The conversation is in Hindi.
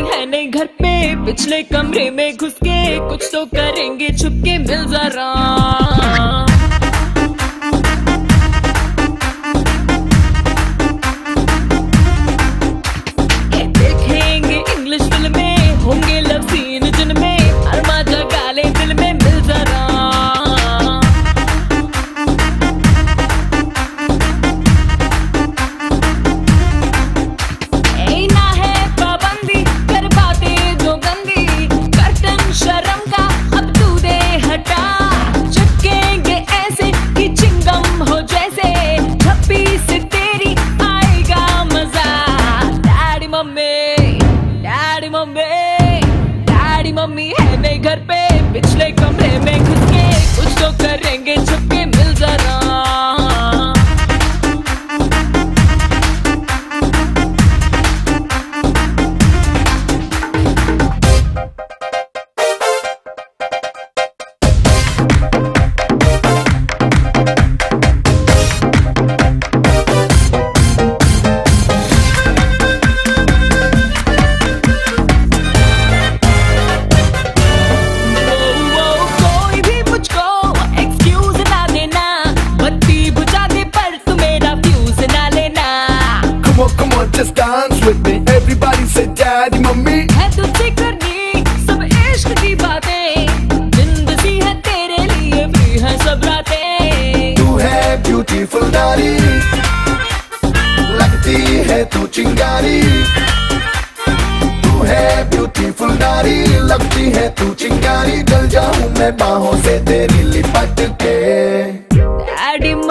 है नहीं घर पे, पिछले कमरे में घुस के कुछ तो करेंगे छुपके, मिल जरा। देखेंगे इंग्लिश फिल्में, होंगे लव सीन जिनमें अरमा जगा ले दिल में, मिल जरा। डैडी मम्मी है नहीं घर पे, पिछले कमरे में घुस के कुछ तो करेंगे छुपके, मिल जरा। Just dance with me, everybody say daddy mummy। है तुझसे करनी सब इश्क की बातें, जिंदगी है तेरे लिए फ्री है सब रातें। तू है ब्यूटीफुल नारी, लगती है तू चिंगारी। तू है ब्यूटीफुल नारी, लगती है तू चिंगारी। जल जाऊं मैं बाहों से तेरी लिपट के। डैडी